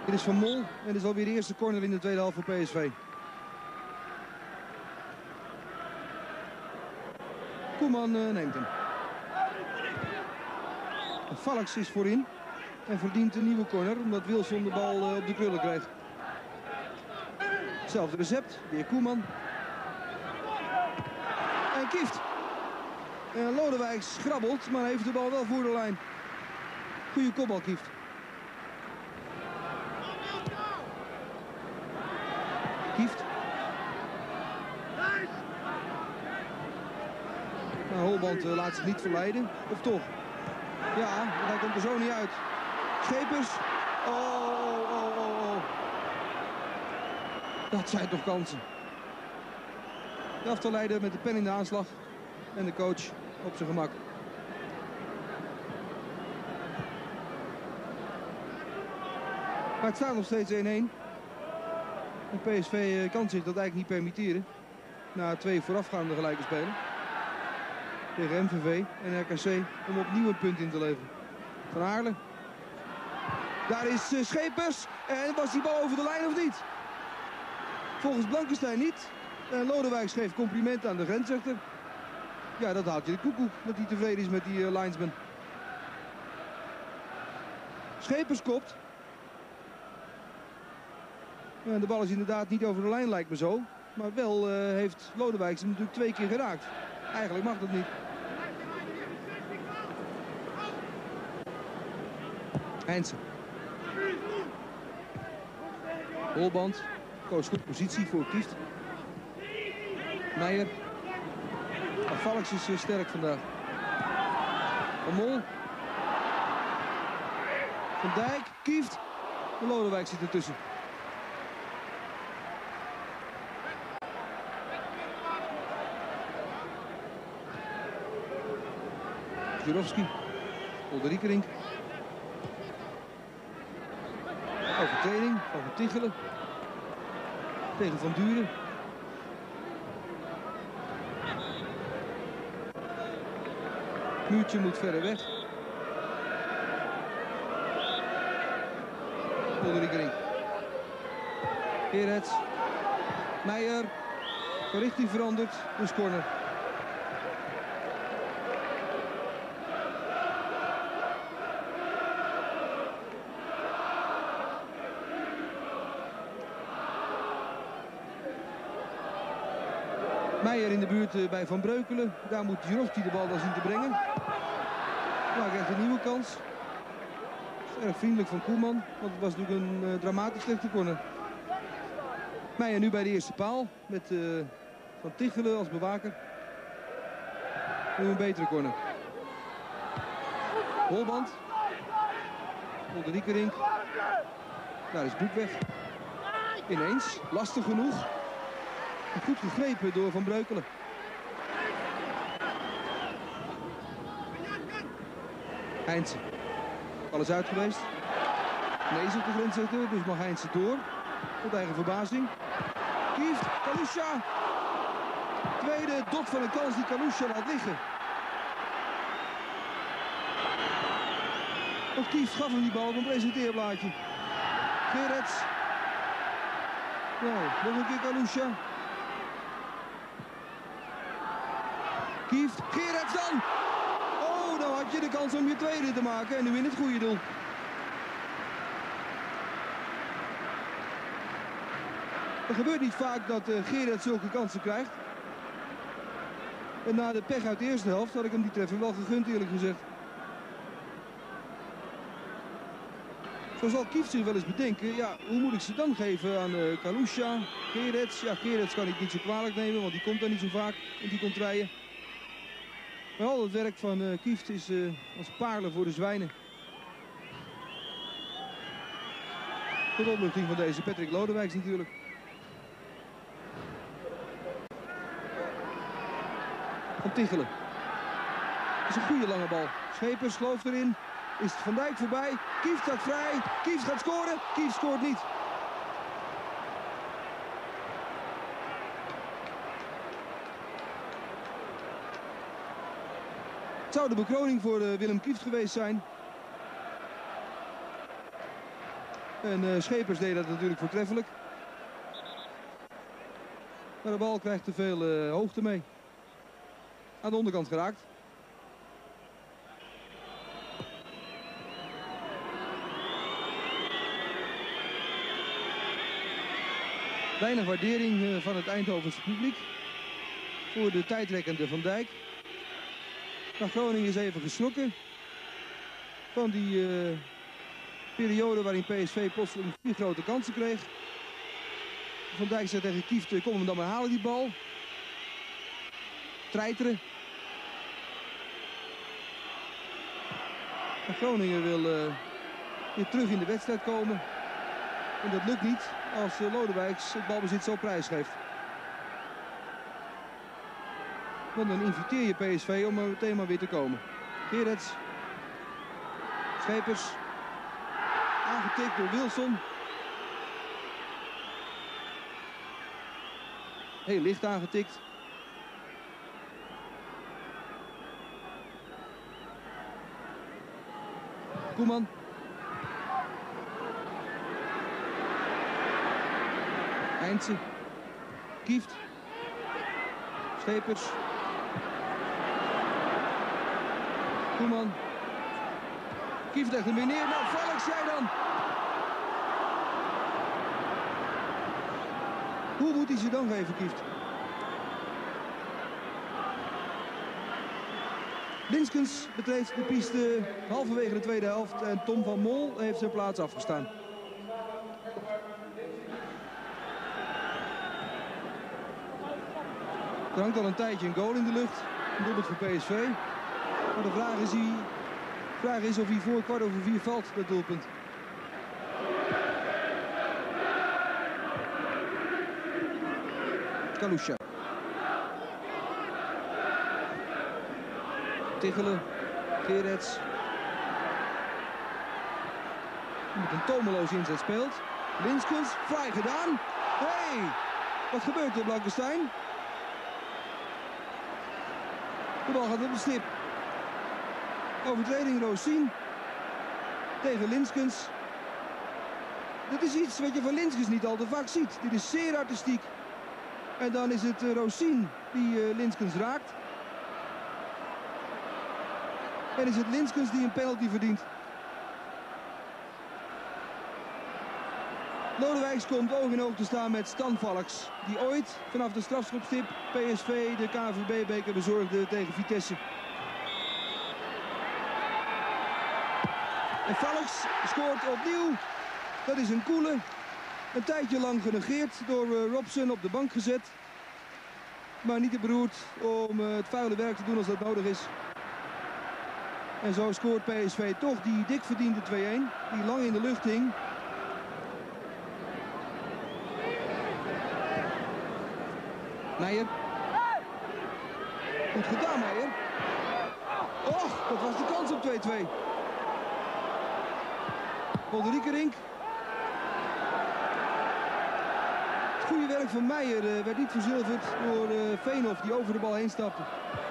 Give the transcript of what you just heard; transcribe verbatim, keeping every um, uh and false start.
Dit is Van Mol en dit is alweer de eerste corner in de tweede helft voor P S V. Koeman uh, neemt hem. Valks is voorin en verdient een nieuwe corner omdat Wilson de bal uh, op de krullen kreeg. Hetzelfde recept, weer Koeman. En Kieft. En Lodewijk schrabbelt, maar heeft de bal wel voor de lijn. Goeie kopbal, Kieft. Kieft. Nou, Holband uh, laat zich niet verleiden. Of toch? Ja, hij komt er zo niet uit. Schepers. Oh, oh, oh, oh, oh. Dat zijn toch kansen. De aftalleider met de pen in de aanslag. En de coach op zijn gemak. Maar het staat nog steeds één-één. En P S V kan zich dat eigenlijk niet permitteren. Na twee voorafgaande gelijke spelen. Tegen M V V en R K C om opnieuw een punt in te leveren. Van Aarle. Daar is uh, Schepers. En was die bal over de lijn of niet? Volgens Blankenstein niet. En Lodewijk geeft complimenten aan de grensrechter. Ja, dat haalt je de koekoek. Dat hij tevreden is met die uh, linesman. Schepers kopt. Ja, de bal is inderdaad niet over de lijn, lijkt me zo. Maar wel uh, heeft Lodewijk hem natuurlijk twee keer geraakt. Eigenlijk mag dat niet. Heinsen. Holband. Koos goed positie voor Kieft. Meijer. Valks is uh, sterk vandaag. Van Mol. Van Dijk. Kieft. De Lodewijk zit ertussen. Jurovski. Olderiekerink. Overtreding van Van Tichelen. Tegen Van Duren. Muurtje moet verder weg. Olderiekerink. Gerets. Meijer. Van richting veranderd. Dus corner. Meijer in de buurt bij Van Breukelen. Daar moet Jurovski de bal dan zien te brengen. Maar krijgt een nieuwe kans. Dat is erg vriendelijk van Koeman. Want het was natuurlijk een uh, dramatisch slechte corner. Meijer nu bij de eerste paal. Met uh, Van Tichelen als bewaker. Nu een betere corner. Holband. Olderiekerink. Daar is Boek weg. Ineens. Lastig genoeg. Goed gegrepen door Van Breukelen. Heinsen. Bal is uit geweest. Nee, is op de grensrechter, dus mag Heinsen door. Tot eigen verbazing. Kieft, Kalusha. Tweede dot van een kans die Kalusha laat liggen. Want Kieft gaf hem die bal op een presenteerblaadje. Gerets. Nou, nog een keer Kalusha. Kieft, Gerets dan! Oh, nou had je de kans om je tweede te maken en nu in het goede doel. Het gebeurt niet vaak dat uh, Gerets zulke kansen krijgt. En na de pech uit de eerste helft had ik hem die treffer wel gegund, eerlijk gezegd. Zo zal Kieft zich wel eens bedenken, ja, hoe moet ik ze dan geven aan uh, Kalusha, Gerets? Ja, Gerets kan ik niet zo kwalijk nemen, want die komt daar niet zo vaak in die contraien. Maar al het werk van uh, Kieft is uh, als paarlen voor de zwijnen. Tot opluchting van deze Patrick Lodewijks natuurlijk. Van Tichelen. Dat is een goede lange bal. Schepers gelooft erin. Is het Van Dijk voorbij. Kieft staat vrij. Kieft gaat scoren. Kieft scoort niet. Het zou de bekroning voor uh, Willem Kieft geweest zijn. En uh, Schepers deed dat natuurlijk voortreffelijk. Maar de bal krijgt te veel uh, hoogte mee. Aan de onderkant geraakt. Weinig waardering uh, van het Eindhovense publiek. Voor de tijdrekkende Van Dijk. Maar Groningen is even geschrokken. Van die uh, periode waarin P S V plotseling vier grote kansen kreeg. Van Dijk zei tegen Kieft, kom hem dan maar halen die bal. Treiteren. En Groningen wil uh, weer terug in de wedstrijd komen. En dat lukt niet als uh, Lodewijks het balbezit zo prijsgeeft. Want dan inviteer je P S V om er meteen maar weer te komen. Gerets. Schepers. Aangetikt door Wilson. Heel licht aangetikt. Koeman. Eindse. Kieft. Schepers. Koeman. Kieft legt hem weer neer. Nou, Valks, jij dan? Hoe moet hij ze dan geven, Kieft? Linskens betreedt de piste halverwege de tweede helft. En Tom van Mol heeft zijn plaats afgestaan. Er hangt al een tijdje een goal in de lucht. Een doelpunt voor P S V. Maar de vraag is, hij, de vraag is of hij voor kwart over vier valt, dat doelpunt. Kalusha. Tichelen. Gerets. Die met een tomeloos inzet speelt. Linskens. Fraai gedaan. Hé! Hey, wat gebeurt er, Blankenstein? De bal gaat op de stip. Overtreding Roosien. Tegen Linskens. Dit is iets wat je van Linskens niet al te vaak ziet. Dit is zeer artistiek. En dan is het uh, Roosien die uh, Linskens raakt. En is het Linskens die een penalty verdient. Lodewijks komt oog in oog te staan met Stan Valks. Die ooit vanaf de strafschopstip P S V de K N V B-beker bezorgde tegen Vitesse. En Valks scoort opnieuw. Dat is een koele. Een tijdje lang genegeerd door uh, Robson op de bank gezet. Maar niet te beroerd om uh, het vuile werk te doen als dat nodig is. En zo scoort P S V toch die dik verdiende twee-een. Die lang in de lucht hing. Meijer. Goed gedaan, Meijer. Och, dat was de kans op twee-twee. Polderiekerink. Het goede werk van Meijer uh, werd niet verzilverd door uh, Veenhoff die over de bal heen stapte.